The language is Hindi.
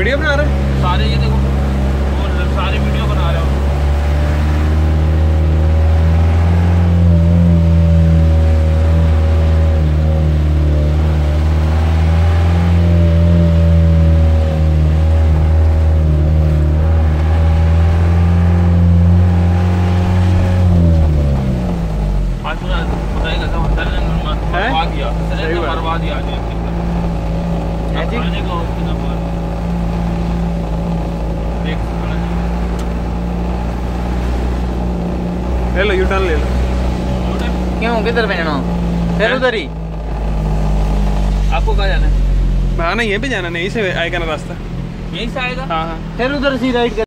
वीडियो बना रहे हैं सारे, ये देखो वो सारे वीडियो बना रहे हो। ले लो, यू टर्न ले लो। क्यों, किधर पे जाना? फिर उधर ही। आपको कहाँ जाना है? हाँ ना, यहीं पे जाना, नहीं से आएगा ना रास्ता, यहीं से आएगा। हाँ हाँ। फिर उधर से राइट